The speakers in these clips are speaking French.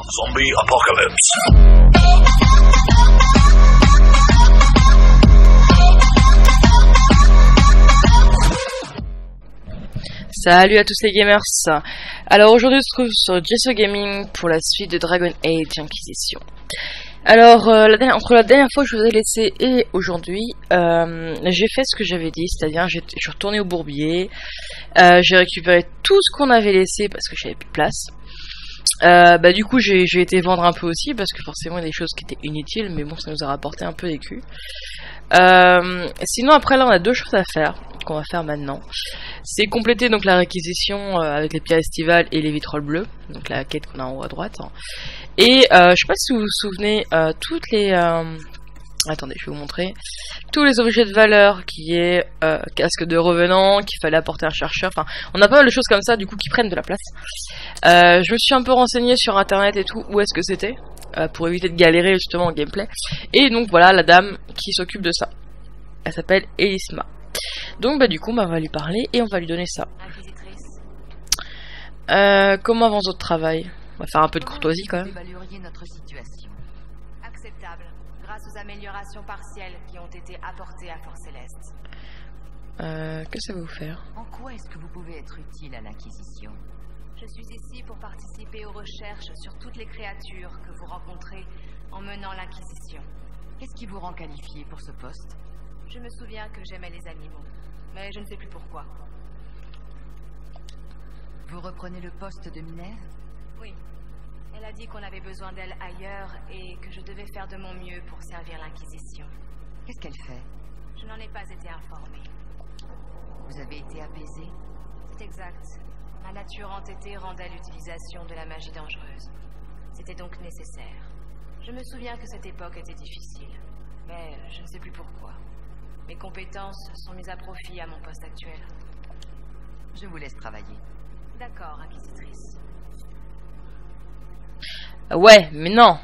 Zombie Apocalypse. Salut à tous les gamers. Alors aujourd'hui on se trouve sur Gesso Gaming pour la suite de Dragon Age Inquisition. Alors entre la dernière fois que je vous ai laissé et aujourd'hui, j'ai fait ce que j'avais dit, c'est-à-dire je suis retourné au bourbier, j'ai récupéré tout ce qu'on avait laissé parce que j'avais plus de place. Du coup j'ai été vendre un peu aussi parce que forcément il y a des choses qui étaient inutiles, mais bon ça nous a rapporté un peu d'écus. Sinon après là on a deux choses à faire qu'on va faire maintenant. C'est compléter donc la réquisition avec les pierres estivales et les vitrolles bleues, donc la quête qu'on a en haut à droite. Et je sais pas si vous vous souvenez, toutes les attendez, je vais vous montrer tous les objets de valeur qui est casque de revenant, qu'il fallait apporter un chercheur. Enfin, on a pas mal de choses comme ça du coup qui prennent de la place. Je me suis un peu renseigné sur internet et tout où est-ce que c'était pour éviter de galérer justement en gameplay. Et donc voilà la dame qui s'occupe de ça. Elle s'appelle Elisma. Donc du coup on va lui parler et on va lui donner ça. Comment avance votre travail? On va faire un peu de courtoisie quand même. Évalueriez notre situation. Acceptable, grâce aux améliorations partielles qui ont été apportées à Force Céleste. Que ça va vous faire? En quoi est-ce que vous pouvez être utile à l'Inquisition? Je suis ici pour participer aux recherches sur toutes les créatures que vous rencontrez en menant l'Inquisition. Qu'est-ce qui vous rend qualifié pour ce poste? Je me souviens que j'aimais les animaux, mais je ne sais plus pourquoi. Vous reprenez le poste de Minerve? Oui. Elle a dit qu'on avait besoin d'elle ailleurs et que je devais faire de mon mieux pour servir l'Inquisition. Qu'est-ce qu'elle fait? Je n'en ai pas été informée. Vous avez été apaisé? C'est exact. Ma nature entêtée rendait l'utilisation de la magie dangereuse. C'était donc nécessaire. Je me souviens que cette époque était difficile, mais je ne sais plus pourquoi. Mes compétences sont mises à profit à mon poste actuel. Je vous laisse travailler. D'accord, Inquisitrice. Ouais, mais non.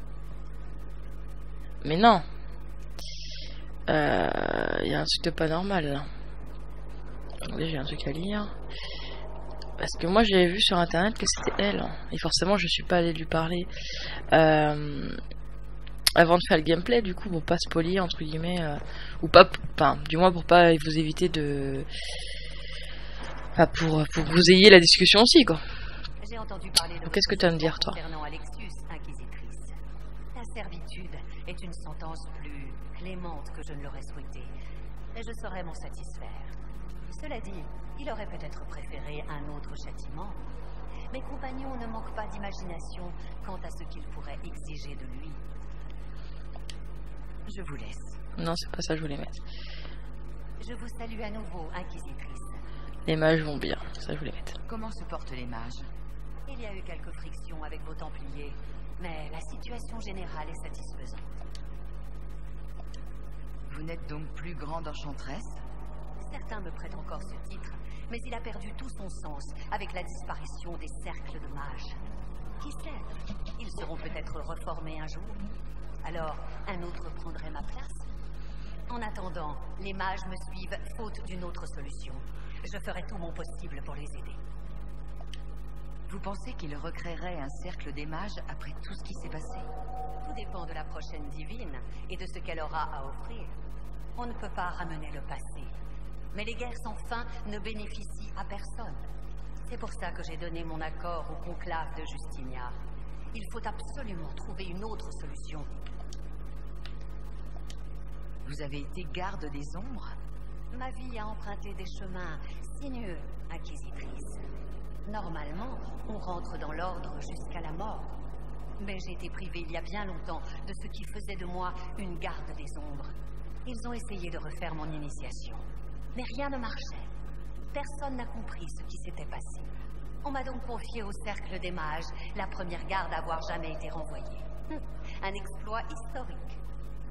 Mais non. Y a un truc de pas normal là. Attendez, j'ai un truc à lire. Parce que moi j'avais vu sur internet que c'était elle. Et forcément je suis pas allé lui parler avant de faire le gameplay, du coup pour pas spoiler entre guillemets, ou pas, enfin du moins pour pas vous éviter de, enfin pour que vous ayez la discussion aussi quoi. J'ai entendu parler de. Qu'est-ce que tu as à me dire toi? Concernant Alexus, Inquisitrice. La servitude est une sentence plus clémente que je ne l'aurais souhaité, et je saurais m'en satisfaire. Cela dit, il aurait peut-être préféré un autre châtiment. Mes compagnons ne manquent pas d'imagination quant à ce qu'ils pourraient exiger de lui. Je vous laisse. Non, c'est pas ça que je voulais mettre. Je vous salue à nouveau, Inquisitrice. Les mages vont bien, ça je voulais mettre. Comment se portent les mages? Il y a eu quelques frictions avec vos Templiers, mais la situation générale est satisfaisante. Vous n'êtes donc plus grande enchanteresse? Certains me prêtent encore ce titre, mais il a perdu tout son sens avec la disparition des cercles de mages. Qui sait? Ils seront peut-être reformés un jour. Alors, un autre prendrait ma place. En attendant, les mages me suivent faute d'une autre solution. Je ferai tout mon possible pour les aider. Vous pensez qu'ils recréeraient un cercle des mages après tout ce qui s'est passé? Tout dépend de la prochaine divine et de ce qu'elle aura à offrir. On ne peut pas ramener le passé. Mais les guerres sans fin ne bénéficient à personne. C'est pour ça que j'ai donné mon accord au conclave de Justinia. Il faut absolument trouver une autre solution. Vous avez été garde des ombres? Ma vie a emprunté des chemins sinueux, Inquisitrice. Normalement, on rentre dans l'ordre jusqu'à la mort. Mais j'ai été privée il y a bien longtemps de ce qui faisait de moi une garde des ombres. Ils ont essayé de refaire mon initiation. Mais rien ne marchait. Personne n'a compris ce qui s'était passé. On m'a donc confié au cercle des mages, la première garde à avoir jamais été renvoyée. Un exploit historique.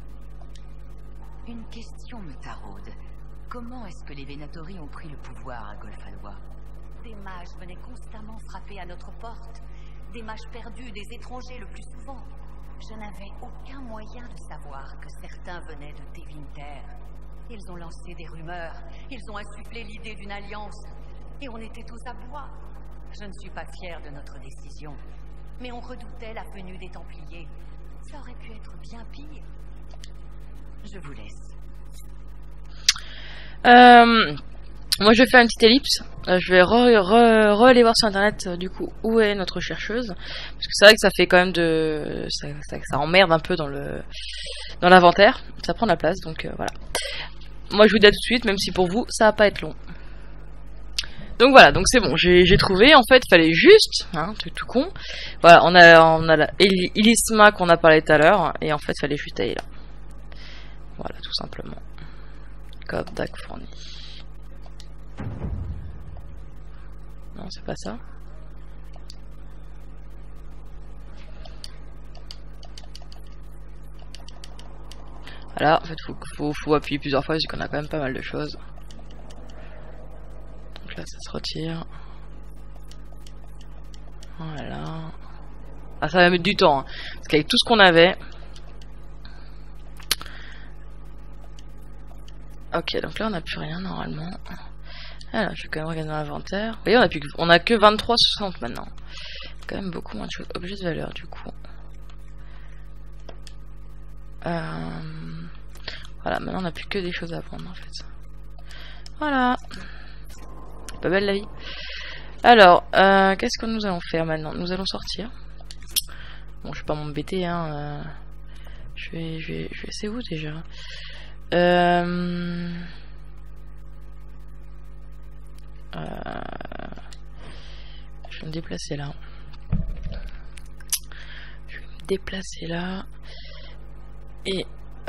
Une question me taraude. Comment est-ce que les Venatori ont pris le pouvoir à Golfalois? Des mages venaient constamment frapper à notre porte. Des mages perdus, des étrangers le plus souvent. Je n'avais aucun moyen de savoir que certains venaient de Tevinter. Ils ont lancé des rumeurs, ils ont insufflé l'idée d'une alliance, et on était tous à bois. Je ne suis pas fière de notre décision. mais on redoutait la venue des Templiers. Ça aurait pu être bien pire. Je vous laisse. Moi je vais faire une petite ellipse. Je vais aller voir sur internet du coup où est notre chercheuse. Parce que c'est vrai que ça fait quand même ça emmerde un peu dans l'inventaire. Ça prend de la place donc voilà. Moi je vous dis à tout de suite, même si pour vous ça va pas être long. Donc voilà, donc c'est bon, j'ai trouvé, en fait, il fallait juste, hein, tout con, voilà, on a la Ilisma qu'on a parlé tout à l'heure, et en fait, il fallait juste aller là. Voilà, tout simplement. Code DAC fourni. Non, c'est pas ça. Voilà, en fait, faut appuyer plusieurs fois, vu qu'on a quand même pas mal de choses. Là ça se retire. Voilà. Ah ça va mettre du temps hein. Parce qu'avec tout ce qu'on avait. Ok donc là on n'a plus rien normalement. Alors je vais quand même regarder dans l'inventaire. Vous voyez on a que 23,60 maintenant. Quand même beaucoup moins de choses. Objet de valeur du coup. Voilà maintenant on n'a plus que des choses à prendre en fait. Voilà. Pas belle la vie. Alors, qu'est-ce que nous allons faire maintenant? Nous allons sortir. Bon, je vais pas m'embêter, hein. Je vais. C'est où déjà? Je vais me déplacer là. Je vais me déplacer là. Et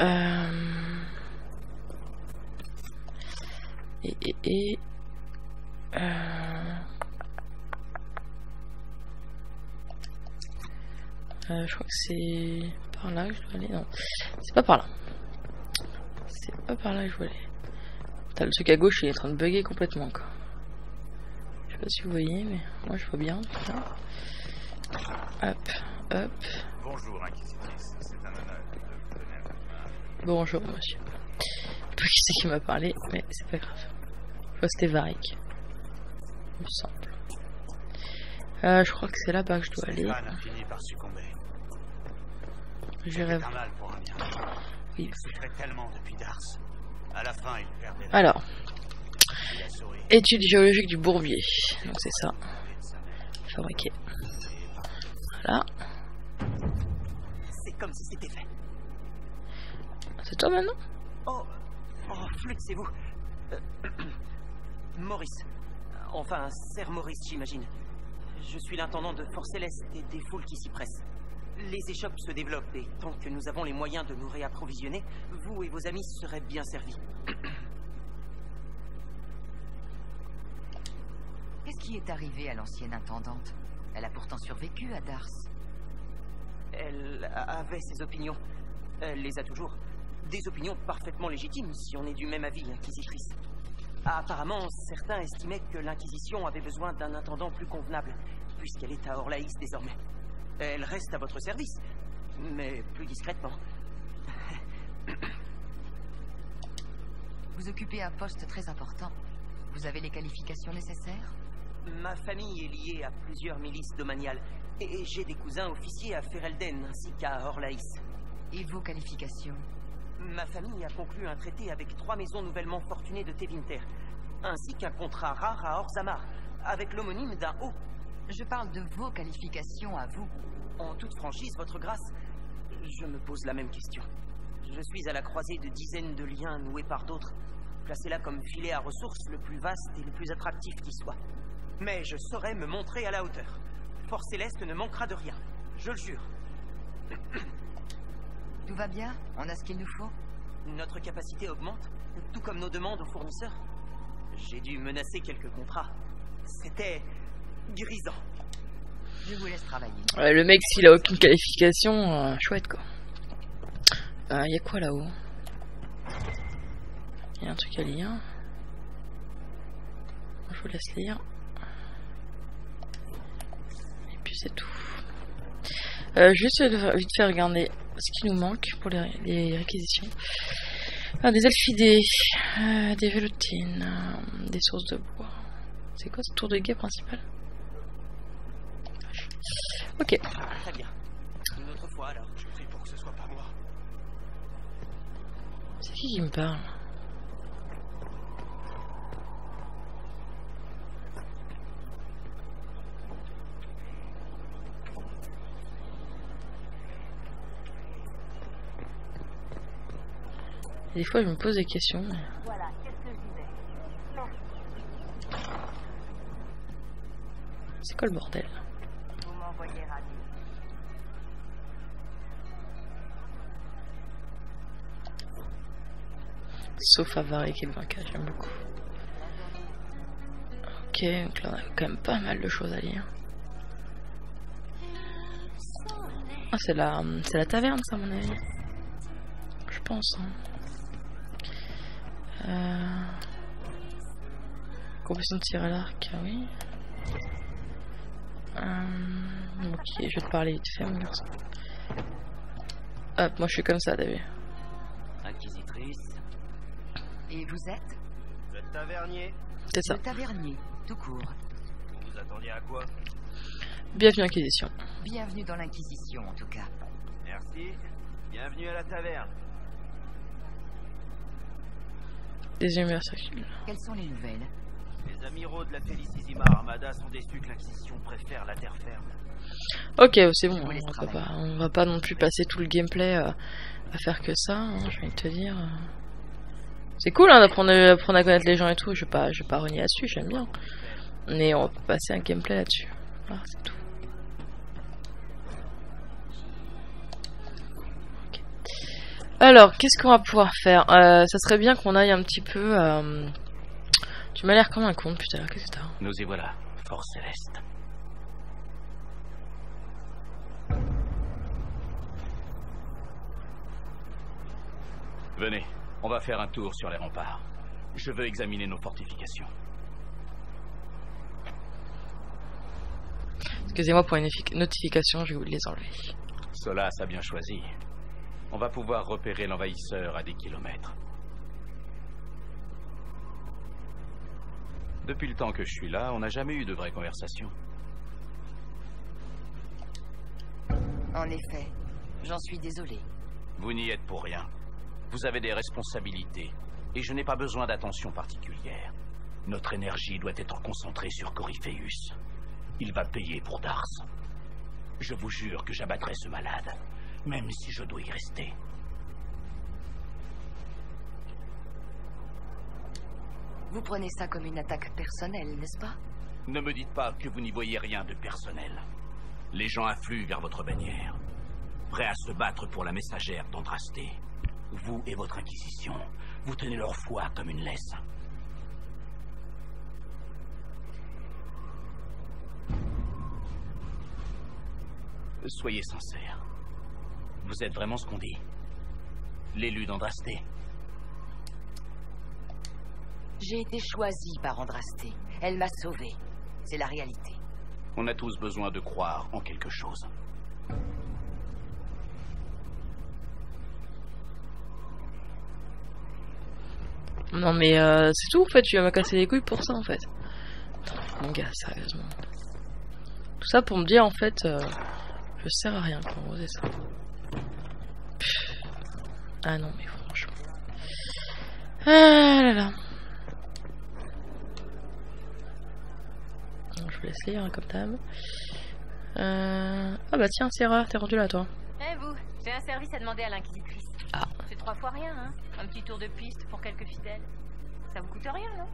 je crois que c'est par là que je dois aller. Non, c'est pas par là. C'est pas par là que je dois aller. Putain, le truc à gauche il est en train de bugger complètement quoi. Je sais pas si vous voyez, mais moi je vois bien. Hop, hop. Bonjour, Inquisitrice. C'est un honneur de vous donner un coup de main. Bonjour, monsieur. Je sais pas qui c'est qui m'a parlé, mais c'est pas grave. Je crois que c'était Varric. Il me semble. Je crois que c'est là-bas que je dois aller. Sylvain a fini par succomber. J'irai. C'est un mal pour un bien. Oui. Il souffrait tellement depuis Dars. À la fin, il perdait. Alors. Étude géologique du bourbier. Donc c'est ça. Fabriqué. Voilà. C'est comme si c'était fait. C'est toi maintenant? Oh, Flux, c'est vous. Maurice. Enfin, Sir Maurice, j'imagine. Je suis l'intendant de Fort Céleste et des foules qui s'y pressent. Les échoppes se développent et tant que nous avons les moyens de nous réapprovisionner, vous et vos amis seraient bien servis. Qu'est-ce qui est arrivé à l'ancienne intendante? Elle a pourtant survécu à Dars. Elle avait ses opinions. Elle les a toujours. Des opinions parfaitement légitimes si on est du même avis, Inquisitrice. Apparemment, certains estimaient que l'Inquisition avait besoin d'un intendant plus convenable, puisqu'elle est à Orlaïs désormais. Elle reste à votre service, mais plus discrètement. Vous occupez un poste très important. Vous avez les qualifications nécessaires? Ma famille est liée à plusieurs milices domaniales, et j'ai des cousins officiers à Ferelden ainsi qu'à Orlaïs. Et vos qualifications? Ma famille a conclu un traité avec 3 maisons nouvellement fortunées de Tevinter, ainsi qu'un contrat rare à Orzammar, avec l'homonyme d'un haut. Je parle de vos qualifications à vous. En toute franchise, votre grâce, je me pose la même question. Je suis à la croisée de dizaines de liens noués par d'autres, placés là comme filet à ressources le plus vaste et le plus attractif qui soit. Mais je saurai me montrer à la hauteur. Fort Céleste ne manquera de rien, je le jure. Tout va bien? On a ce qu'il nous faut? Notre capacité augmente, tout comme nos demandes aux fournisseurs. J'ai dû menacer quelques contrats. C'était grisant. Je vous laisse travailler. Ouais, le mec, s'il a aucune qualification, chouette quoi. Y a quoi là-haut? Y a un truc à lire. Je vous laisse lire. Et puis c'est tout. Juste vite fait regarder ce qui nous manque pour les réquisitions. Ah, des alphidés, des vélotines, des sources de bois. C'est quoi ce tour de guet principal? Ok. Très bien. Une autre fois alors. Je prie pour que ce soit pas moi. C'est qui me parle? Des fois, je me pose des questions. Mais... Voilà, qu'est-ce que je disais? Merci. C'est quoi le bordel? Vous m'envoyez ravi. Sauf Avare qui est le vainqueur, j'aime beaucoup. Ok, donc là on a quand même pas mal de choses à lire. Ah, c'est la taverne, ça, à mon avis. Je pense. Hein. Compétition de tir à l'arc, oui. Ok, je vais te parler vite fait, mon garçon. Hop, moi je suis comme ça, t'as vu. Inquisitrice. Et vous êtes? Le tavernier. C'est ça. Le tavernier, tout court. Vous vous attendiez à quoi? Bienvenue à l'Inquisition. Bienvenue dans l'Inquisition, en tout cas. Merci. Bienvenue à la taverne. Des humeurs circulent. Quelles sont les nouvelles? Les amiraux de la Felicissima Armada sont déçus que l'Inquisition préfère la terre ferme. Ok, c'est bon, vous laisse on va pas non plus passer tout le gameplay à faire que ça, hein, je viens de te dire. C'est cool hein, d'apprendre à connaître les gens et tout, je vais pas renier là-dessus, j'aime bien. Mais on va passer un gameplay là-dessus. Voilà, c'est tout. Okay. Alors, qu'est-ce qu'on va pouvoir faire? Ça serait bien qu'on aille un petit peu... Tu m'as l'air comme un con, putain, qu'est-ce que t'as? Nous y voilà, force céleste. Venez, on va faire un tour sur les remparts. Je veux examiner nos fortifications. Excusez-moi pour une notification, je vais vous les enlever. Solas a bien choisi. On va pouvoir repérer l'envahisseur à des kilomètres. Depuis le temps que je suis là, on n'a jamais eu de vraie conversation. En effet, j'en suis désolé. Vous n'y êtes pour rien. Vous avez des responsabilités, et je n'ai pas besoin d'attention particulière. Notre énergie doit être concentrée sur Corypheus. Il va payer pour Dars. Je vous jure que j'abattrai ce malade, même si je dois y rester. Vous prenez ça comme une attaque personnelle, n'est-ce pas? Ne me dites pas que vous n'y voyez rien de personnel. Les gens affluent vers votre bannière, prêts à se battre pour la messagère d'Andrasté. Vous et votre Inquisition, vous tenez leur foi comme une laisse. Soyez sincères. Vous êtes vraiment ce qu'on dit? L'élu d'Andrasté? J'ai été choisie par Andrasté. Elle m'a sauvée. C'est la réalité. On a tous besoin de croire en quelque chose. Non mais c'est tout en fait, tu vas me casser les couilles pour ça en fait. Attends, mon gars, sérieusement. Tout ça pour me dire en fait, je sers à rien pour oser ça. Pff. Ah non mais franchement. Ah là là. Donc, je vais laisser lire hein, comme d'hab. Ah bah tiens, c'est rare, t'es rendu là toi. Eh vous, j'ai un service à demander à l'inquisitrice. Ah. C'est 3 fois rien, hein. Un petit tour de piste pour quelques fidèles. Ça vous coûte rien, non?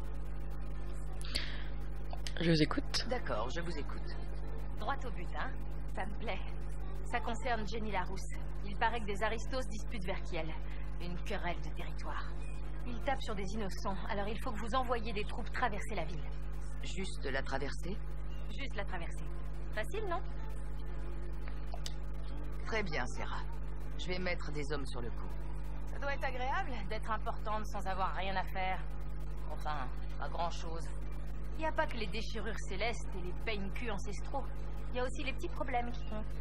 Je vous écoute. D'accord, je vous écoute. Droit au but, hein. Ça me plaît. Ça concerne Jenny Larousse. Il paraît que des aristos disputent Verkiel. Une querelle de territoire. Ils tapent sur des innocents, alors il faut que vous envoyiez des troupes traverser la ville. Juste la traversée? Juste la traverser. Facile, non? Très bien, Serra. Je vais mettre des hommes sur le coup. Ça doit être agréable d'être importante sans avoir rien à faire. Enfin, pas grand-chose. Il n'y a pas que les déchirures célestes et les peigne-culs ancestraux. Il y a aussi les petits problèmes qui comptent.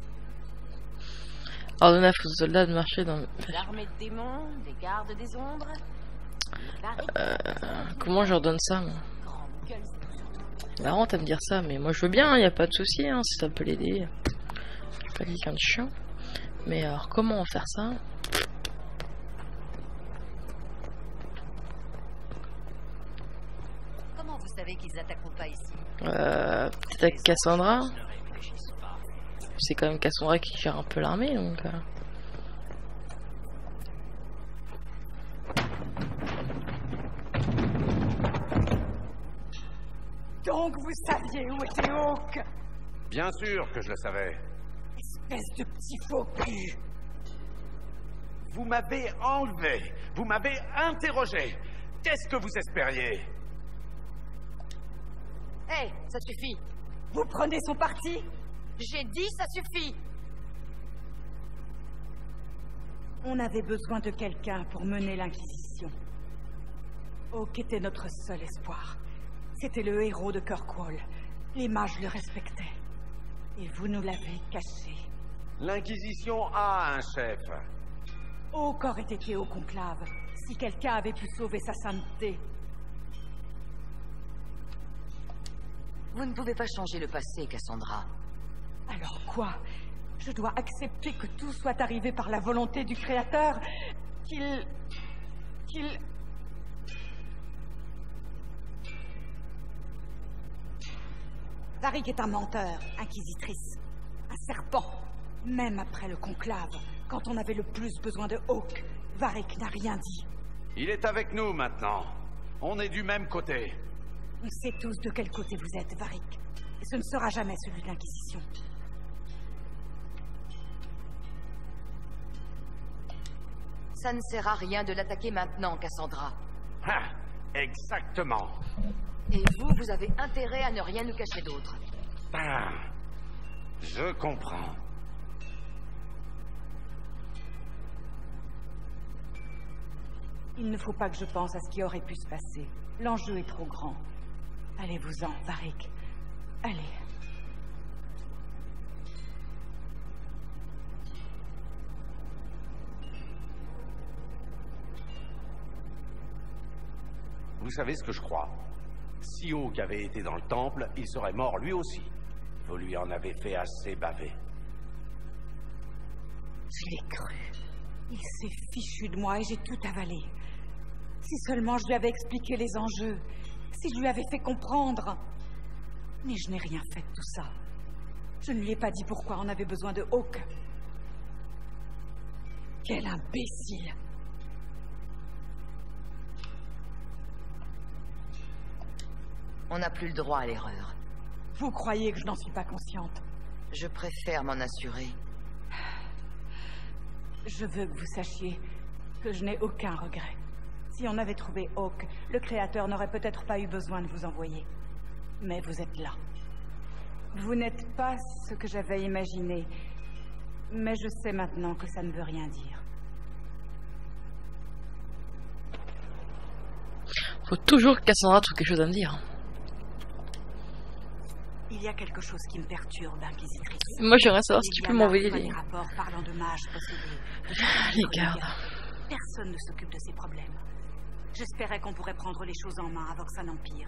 Ordonne à vos soldats de marcher dans... L'armée de démons, des gardes des ombres... Comment j'ordonne ça, moi? Grande gueule, c'est tout surtout. Marrant à me dire ça, mais moi je veux bien, y a pas de souci, hein, si ça peut l'aider. Je suis pas quelqu'un de chiant. Mais alors, comment faire ça? Comment vous savez qu'ils attaqueront pas ici? Peut-être avec Cassandra. C'est quand même Cassandra qui gère un peu l'armée, donc... Donc vous saviez où était Hawk? Bien sûr que je le savais. Espèce de petit faux cul. Vous m'avez enlevé. Vous m'avez interrogé. Qu'est-ce que vous espériez? Hé, ça suffit. Vous prenez son parti? J'ai dit ça suffit. On avait besoin de quelqu'un pour mener l'Inquisition. Hawk était notre seul espoir. C'était le héros de Kirkwall. Les mages le respectaient. Et vous nous l'avez caché. L'Inquisition a un chef. Hawk aurait été au conclave si quelqu'un avait pu sauver sa sainteté. Vous ne pouvez pas changer le passé, Cassandra. Alors quoi? Je dois accepter que tout soit arrivé par la volonté du Créateur? Qu'il... Varric est un menteur, inquisitrice. Un serpent. Même après le conclave, quand on avait le plus besoin de Hawk, Varric n'a rien dit. Il est avec nous maintenant. On est du même côté. On sait tous de quel côté vous êtes, Varric. Et ce ne sera jamais celui de l'Inquisition. Ça ne sert à rien de l'attaquer maintenant, Cassandra. Ah, exactement. Et vous avez intérêt à ne rien nous cacher d'autre. Ah, je comprends. Il ne faut pas que je pense à ce qui aurait pu se passer. L'enjeu est trop grand. Allez-vous-en, Varric. Allez. Vous savez ce que je crois? Si Hawk avait été dans le temple, il serait mort lui aussi. Vous lui en avez fait assez baver. Je l'ai cru. Il s'est fichu de moi et j'ai tout avalé. Si seulement je lui avais expliqué les enjeux. Si je lui avais fait comprendre. Mais je n'ai rien fait de tout ça. Je ne lui ai pas dit pourquoi on avait besoin de Hawk. Quel imbécile! On n'a plus le droit à l'erreur. Vous croyez que je n'en suis pas consciente? Je préfère m'en assurer. Je veux que vous sachiez que je n'ai aucun regret. Si on avait trouvé Hawk, le Créateur n'aurait peut-être pas eu besoin de vous envoyer. Mais vous êtes là. Vous n'êtes pas ce que j'avais imaginé. Mais je sais maintenant que ça ne veut rien dire. Faut toujours que Cassandra trouve quelque chose à me dire. Il y a quelque chose qui me perturbe, Inquisitrice. Moi j'aimerais savoir si tu peux m'envoyer les rapports parlant de mages possédés. les gardes. Personne ne s'occupe de ces problèmes. J'espérais qu'on pourrait prendre les choses en main avant que ça n'empire.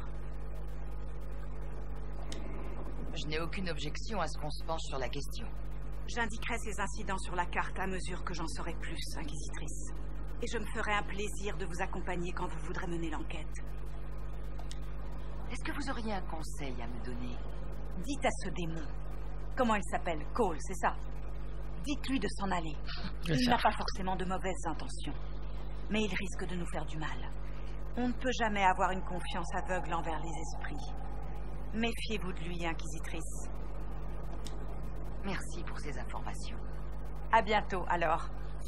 Je n'ai aucune objection à ce qu'on se penche sur la question. J'indiquerai ces incidents sur la carte à mesure que j'en saurai plus, Inquisitrice. Et je me ferai un plaisir de vous accompagner quand vous voudrez mener l'enquête. Est-ce que vous auriez un conseil à me donner? Dites à ce démon. Comment il s'appelle? Cole, c'est ça? Dites-lui de s'en aller. Il n'a pas forcément de mauvaises intentions. Mais il risque de nous faire du mal. On ne peut jamais avoir une confiance aveugle envers les esprits. Méfiez-vous de lui, Inquisitrice. Merci pour ces informations. À bientôt, alors.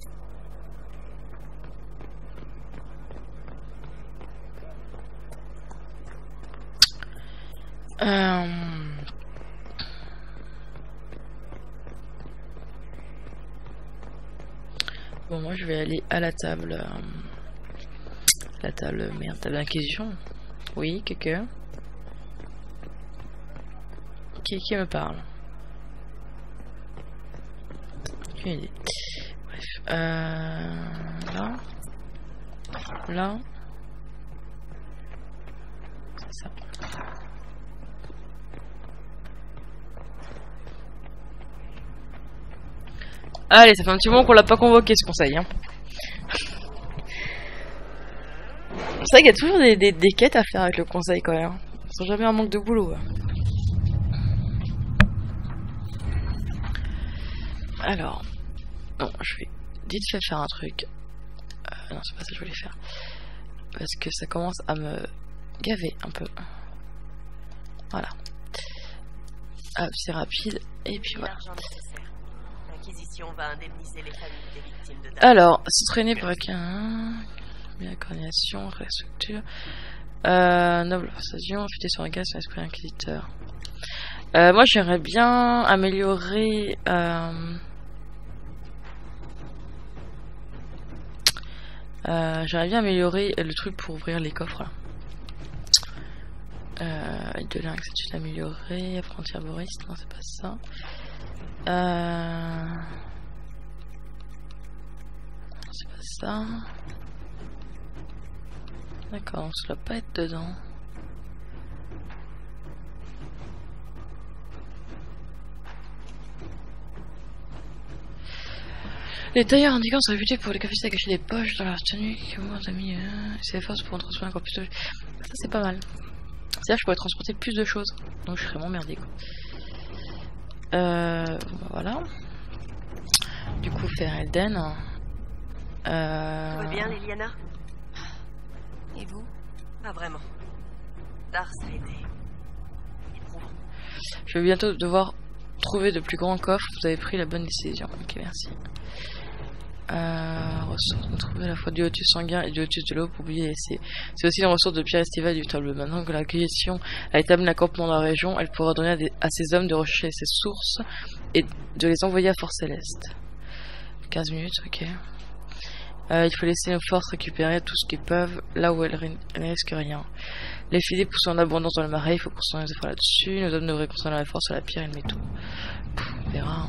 Bon, moi je vais aller à la table. La table, merde, table d'inquisition. Oui, quelqu'un. Qui me parle? Aucune idée. Bref. Là. Là. C'est ça. Allez, ça fait un petit moment qu'on l'a pas convoqué ce conseil. Hein. C'est vrai qu'il y a toujours des quêtes à faire avec le conseil quand même. Ils sont jamais un manque de boulot. Hein. Alors, non, je vais vite fait faire un truc. Non, c'est pas ça que je voulais faire. Parce que ça commence à me gaver un peu. Voilà. Hop, c'est rapide. Et puis voilà. L'Inquisition va indemniser les familles des victimes de Dax. Alors, se traîner pour quelqu'un. Bien coordination, réstructure. Noble persuasion, affûter sur un gaz, sur l'esprit inquisiteur. Moi, j'aimerais bien améliorer. J'aimerais bien améliorer le truc pour ouvrir les coffres là. De lynx, c'est une améliorée. Apprenti arboriste, non c'est pas ça. C'est pas ça. D'accord, on ne doit pas être dedans. Les tailleurs indiquants sont réputés pour les capacités à cacher des poches dans leur tenue. Comment t'as mis ses forces pour en transporter encore plus de... Ça c'est pas mal. C'est-à-dire que je pourrais transporter plus de choses. Donc je serais vraiment merdé quoi. Bon, voilà. Du coup faire Elden. Tout va bien Liliana? Et vous? Pas vraiment. Dars a été éprouvant. Je vais bientôt devoir trouver de plus grands coffres. Vous avez pris la bonne décision. Ok, merci. Ressources, on trouve à la fois du lotus sanguin et du lotus de l'eau pour oublier laisser. C'est aussi une ressource de pierre estivale du tableau. Maintenant que l'acquisition a établi l'accampement dans la région, elle pourra donner à ses hommes de rechercher ses sources et de les envoyer à Fort Céleste. 15 minutes, ok. Il faut laisser nos forces récupérer tout ce qu'ils peuvent là où elles ne risquent rien. Les filets poussent en abondance dans le marais, il faut poursuivre nos efforts là-dessus. Nos hommes devraient concentrer la force sur la pierre et le métaux. On verra.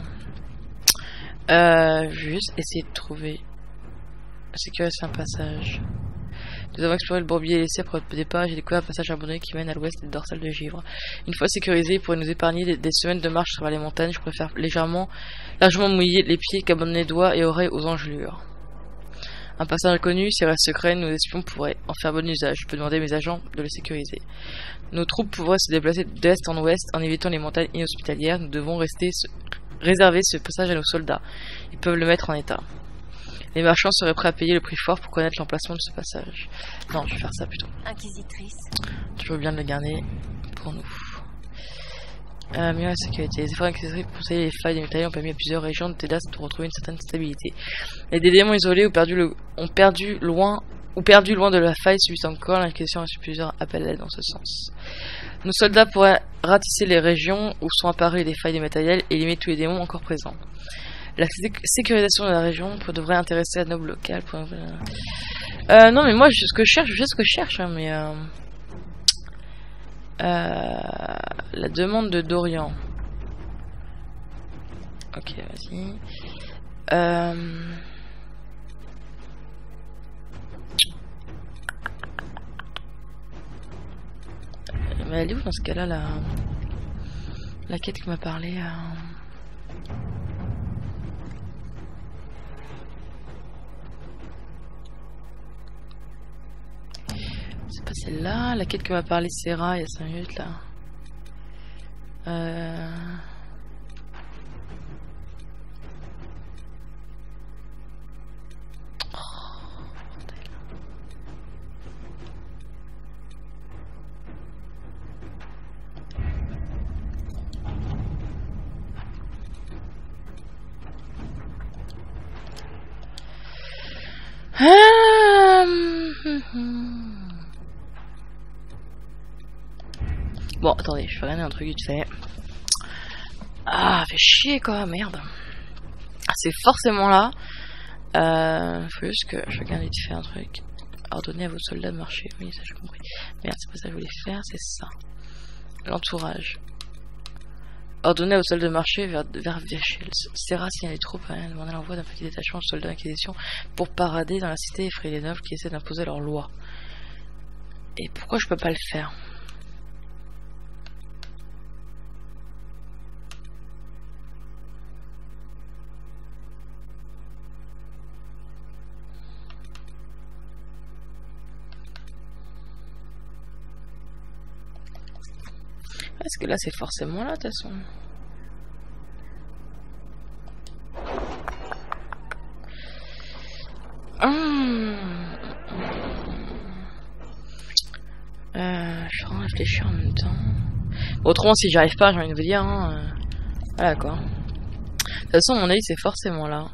Juste essayer de trouver sécuriser un passage. Nous avons exploré le bourbier laissé pour notre départ et j'ai découvert un passage abandonné qui mène à l'ouest des dorsales de Givre. Une fois sécurisé, il pourrait nous épargner des semaines de marche sur les montagnes. Je préfère largement mouiller les pieds qu'abandonner doigts et oreilles aux engelures. Un passage inconnu, s'il reste secret, nos espions pourraient en faire bon usage. Je peux demander à mes agents de le sécuriser. Nos troupes pourraient se déplacer d'est en ouest en évitant les montagnes inhospitalières. Nous devons réserver ce passage à nos soldats. Ils peuvent le mettre en état. Les marchands seraient prêts à payer le prix fort pour connaître l'emplacement de ce passage. Non, je vais faire ça plutôt. Inquisitrice. Toujours bien de le garder pour nous. Mieux la sécurité. Les efforts inquisitrices pour conseiller les failles des métalliers ont permis à plusieurs régions de Tedas de retrouver une certaine stabilité. Les démons isolés ou perdus loin de la faille subissent encore. L'Inquisition a reçu plusieurs appels à l'aide dans ce sens. Nos soldats pourraient ratisser les régions où sont apparus les failles des métalliels et éliminer tous les démons encore présents. La sécurisation de la région devrait intéresser la noble locale. Non mais moi je sais ce que je cherche, hein, mais la demande de Dorian. Ok, vas-y. Mais elle est où dans ce cas-là la quête qui m'a parlé C'est pas celle-là, la quête que m'a parlé Serra il y a 5 minutes là. Bon, attendez, je vais regarder un truc vite fait. Ah, fait chier quoi, merde. C'est forcément là. Faut juste que je regarde vite fait un truc. Ordonnez à vos soldats de marcher. Oui, ça j'ai compris. Merde, c'est pas ça que je voulais faire, c'est ça. L'entourage. Ordonnez aux soldats de marcher vers Viachel. Serra signale les troupes, demandez l'envoi d'un petit détachement de soldats d'inquisition pour parader dans la cité et effrayer les nobles qui essaient d'imposer leurs lois. Et pourquoi je peux pas le faire? Est-ce que là c'est forcément là de toute façon? Je suis en train de réfléchir en même temps. Autrement, si j'y arrive pas, j'ai envie de vous dire. Hein, voilà quoi. De toute façon, à mon avis, c'est forcément là.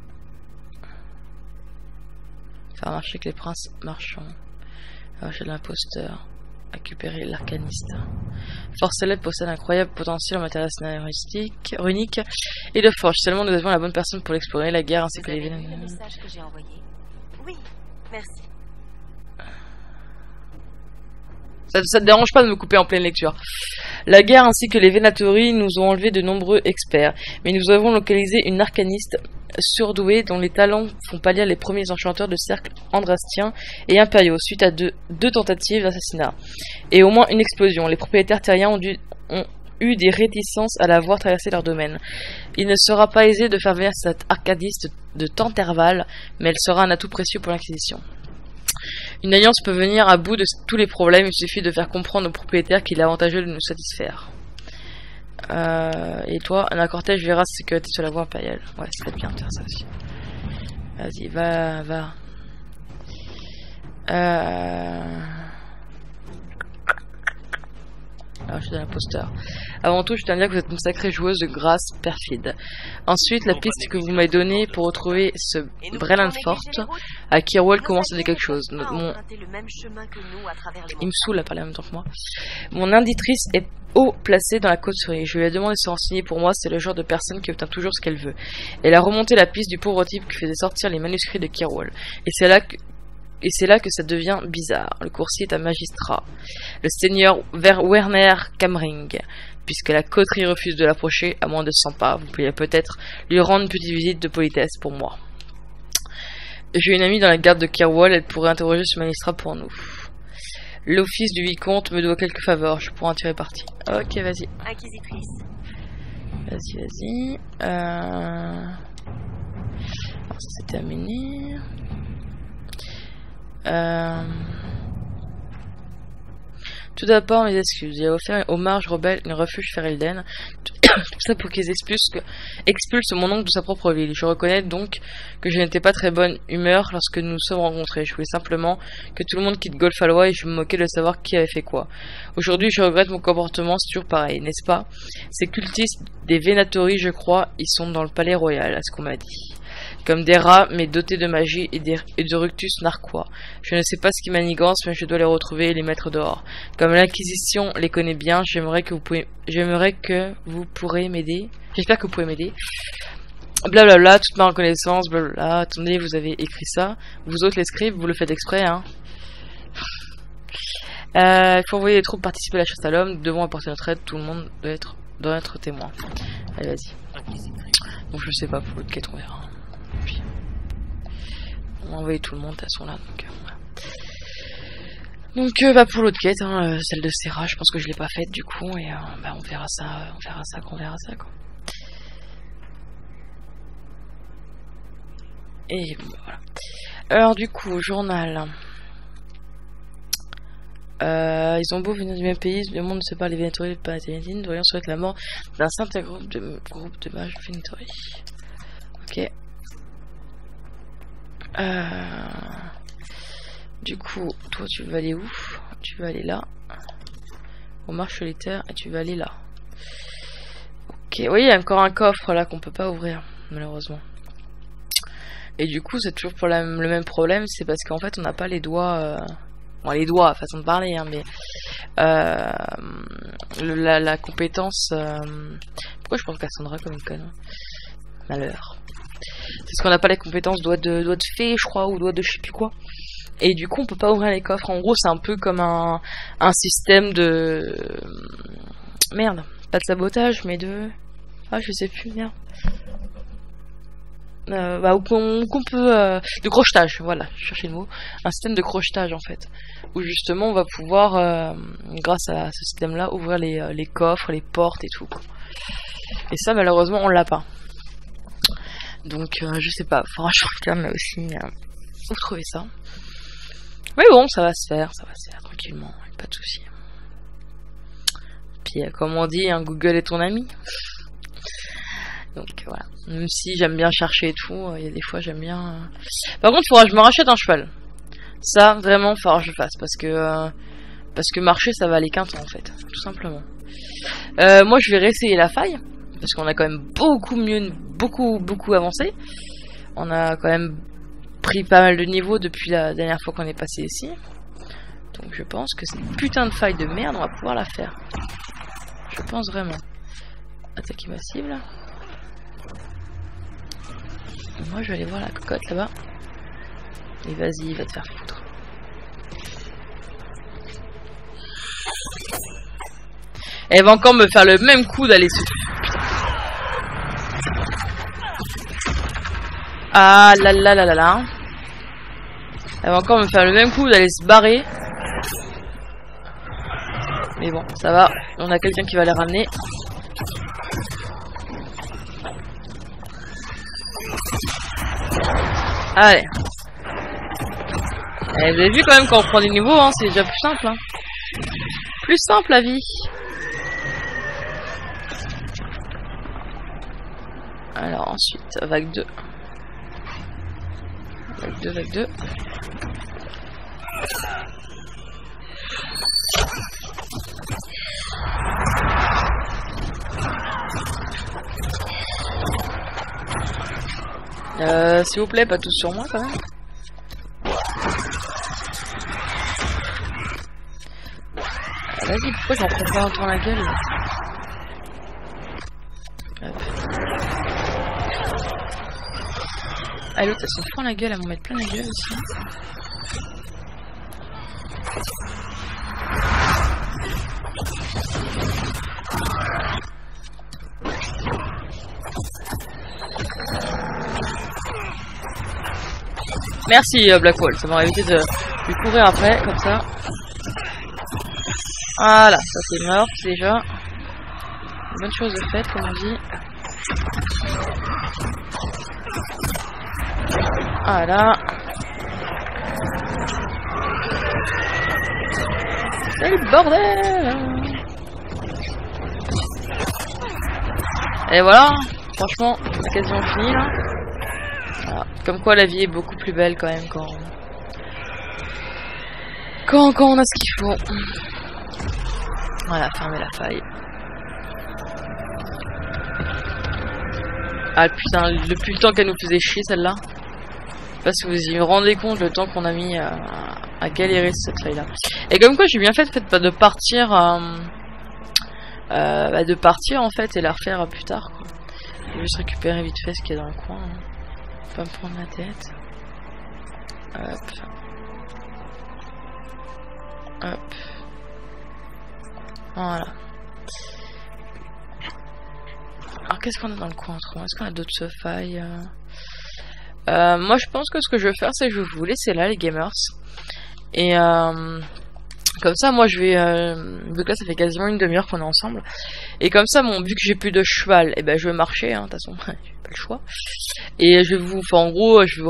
Faire marcher avec les princes marchands. Arracher l'imposteur. Récupérer l'arcaniste. Force célèbre possède un incroyable potentiel en matériel runique et de forge. Seulement nous avons la bonne personne pour l'explorer. La guerre ainsi que les villes. Le message que j'ai envoyé. Oui, merci. Ça te dérange pas de me couper en pleine lecture. La guerre ainsi que les Venatori nous ont enlevé de nombreux experts, mais nous avons localisé une arcaniste surdouée dont les talents font pâlir les premiers enchanteurs de cercles andrastiens et impériaux suite à deux tentatives d'assassinat et au moins une explosion. Les propriétaires terriens ont eu des réticences à la voir traverser leur domaine. Il ne sera pas aisé de faire venir cette arcaniste de Tanterval, mais elle sera un atout précieux pour l'Inquisition. Une alliance peut venir à bout de tous les problèmes, il suffit de faire comprendre aux propriétaires qu'il est avantageux de nous satisfaire. Et toi, un cortège verra sa sécurité sur la voie impériale. Ouais, ça serait bien de faire ça aussi. Vas-y, va. Alors, je suis un imposteur. Avant tout, je tiens à dire que vous êtes une sacrée joueuse de grâce perfide. Ensuite, la piste que vous m'avez donnée pour retrouver ce Brelandfort à Kirwall commence à dire quelque chose. Il me saoule à parler en même temps que moi. Mon indicatrice est haut placée dans la coterie. Je lui ai demandé de se renseigner pour moi. C'est le genre de personne qui obtient toujours ce qu'elle veut. Elle a remonté la piste du pauvre type qui faisait sortir les manuscrits de Kirwall. Et c'est là que ça devient bizarre. Le coursier est un magistrat, le seigneur Werner Kamring. Puisque la coterie refuse de l'approcher, à moins de 100 pas, vous pourriez peut-être lui rendre une petite visite de politesse pour moi. J'ai une amie dans la garde de Kirwall, elle pourrait interroger ce magistrat pour nous. L'office du vicomte me doit quelques faveurs, je pourrais en tirer parti. Ok, vas-y. Inquisitrice. Vas-y. Alors, ça c'est terminé. Tout d'abord, mes excuses. J'ai offert aux marges rebelles une refuge Ferelden. Tout ça pour qu'ils expulsent mon oncle de sa propre ville. Je reconnais donc que je n'étais pas très bonne humeur lorsque nous nous sommes rencontrés. Je voulais simplement que tout le monde quitte Golfalois et je me moquais de savoir qui avait fait quoi. Aujourd'hui, je regrette mon comportement, c'est toujours pareil, n'est-ce pas? Ces cultistes des Venatori, je crois, ils sont dans le palais royal, à ce qu'on m'a dit. Comme des rats, mais dotés de magie et de rictus narquois. Je ne sais pas ce qui manigance, mais je dois les retrouver et les mettre dehors. Comme l'Inquisition les connaît bien, j'aimerais que vous pourrez m'aider. J'espère que vous pouvez m'aider. Blablabla, toute ma reconnaissance, blablabla. Attendez, vous avez écrit ça. Vous autres, les scribes, vous le faites exprès, hein. Il faut envoyer les troupes participer à la chasse à l'homme. Nous devons apporter notre aide. Tout le monde doit être témoin. Allez, vas-y. Donc, je sais pas, pour l'autre quête, on verra. Puis, on va envoyer tout le monde, de toute façon, là. Donc, pour l'autre quête, hein, celle de Serra, je pense que je l'ai pas faite, du coup. Et on verra ça quand on verra ça, quoi. Et bon, voilà. Alors, du coup, journal. Ils ont beau venir du même pays, le monde ne sait pas les Venatori pas Ténétine, nous devrions souhaiter la mort d'un certain groupe de mages Venatori. Ok. Du coup, toi tu vas aller où? Tu vas aller là. Au marche solitaire et tu vas aller là. Ok, oui, il y a encore un coffre là qu'on peut pas ouvrir, malheureusement. Et du coup, c'est toujours pour le même problème, c'est parce qu'en fait, on n'a pas les doigts. Bon, les doigts, façon de parler, hein, mais la compétence. Pourquoi je pense Cassandra comme une conne? Malheur. C'est parce qu'on n'a pas les compétences doigts de fée, je crois, ou doigts de je sais plus quoi. Et du coup, on peut pas ouvrir les coffres. En gros, c'est un peu comme un système de. Merde, pas de sabotage, mais de. Ah, je sais plus, merde. Qu'on peut de crochetage, voilà, je cherchais le mot, un système de crochetage en fait, où justement on va pouvoir grâce à ce système là ouvrir les coffres, les portes et tout quoi. Et ça malheureusement on l'a pas, donc je sais pas, faudra que je regarde là aussi où trouver ça, mais bon ça va se faire tranquillement, pas de soucis. Puis comme on dit, hein, Google est ton ami. Donc voilà. Même si j'aime bien chercher et tout, il y a des fois j'aime bien... Par contre, il faudra que je me rachète un cheval. Ça, vraiment, il faudra que je le fasse. Parce que marcher, ça va aller qu'un temps, en fait. Tout simplement. Moi, je vais réessayer la faille. Parce qu'on a quand même beaucoup avancé. On a quand même pris pas mal de niveaux depuis la dernière fois qu'on est passé ici. Donc je pense que cette putain de faille de merde, on va pouvoir la faire. Je pense vraiment. Attaquer ma cible. Et moi, je vais aller voir la cocotte là-bas. Et vas-y, va te faire foutre. Elle va encore me faire le même coup d'aller se... Ah là là là là là. Elle va encore me faire le même coup d'aller se barrer. Mais bon, ça va. On a quelqu'un qui va les ramener. Allez. Et vous avez vu quand même quand on prend des niveaux, hein, c'est déjà plus simple. Hein. Plus simple la vie. Alors ensuite, vague 2. Vague 2. S'il vous plaît, pas tous sur moi quand même. Ah, vas-y, pourquoi j'en prends pas autant la gueule là. Hop. Ah, l'autre elle s'en fout la gueule, elle m'en met plein la gueule aussi. Merci Blackwall, ça m'aurait évité de lui courir après, comme ça. Voilà, ça c'est mort déjà. Une bonne chose de faite, comme on dit. Voilà. C'est le bordel. Et voilà, franchement, c'est quasiment fini là. Voilà. Comme quoi la vie est beaucoup plus belle quand même quand on a ce qu'il faut. Voilà, fermer la faille. Ah putain, depuis le temps qu'elle nous faisait chier celle-là. Je sais pas si vous vous rendez compte le temps qu'on a mis à galérer cette faille là. Et comme quoi j'ai bien fait de partir de partir en fait et la refaire plus tard quoi. Je vais juste récupérer vite fait ce qu'il y a dans le coin. Hein. Pas me prendre la tête. Hop. Hop. Voilà. Alors qu'est-ce qu'on a dans le coin autrement? Est-ce qu'on a d'autres failles? Moi je pense que ce que je vais faire c'est que je vais vous laisser là les gamers. Et comme ça moi je vais... vu que là ça fait quasiment une demi-heure qu'on est ensemble. Et comme ça bon, vu que j'ai plus de cheval, et ben je vais marcher, hein, de toute façon j'ai pas le choix. Et je vais vous... Enfin en gros je vais vous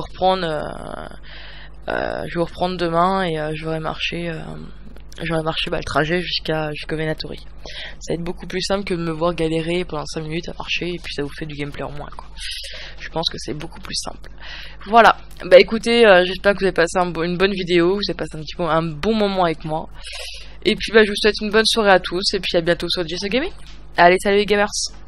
reprendre demain et j'aurai marché le trajet jusqu'au Venatori. Ça va être beaucoup plus simple que de me voir galérer pendant 5 minutes à marcher et puis ça vous fait du gameplay en moins quoi. Je pense que c'est beaucoup plus simple. Voilà, bah écoutez, j'espère que vous avez passé une bonne vidéo, vous avez passé un bon moment avec moi. Et puis bah je vous souhaite une bonne soirée à tous et puis à bientôt sur JS Gaming. Allez, salut les gamers.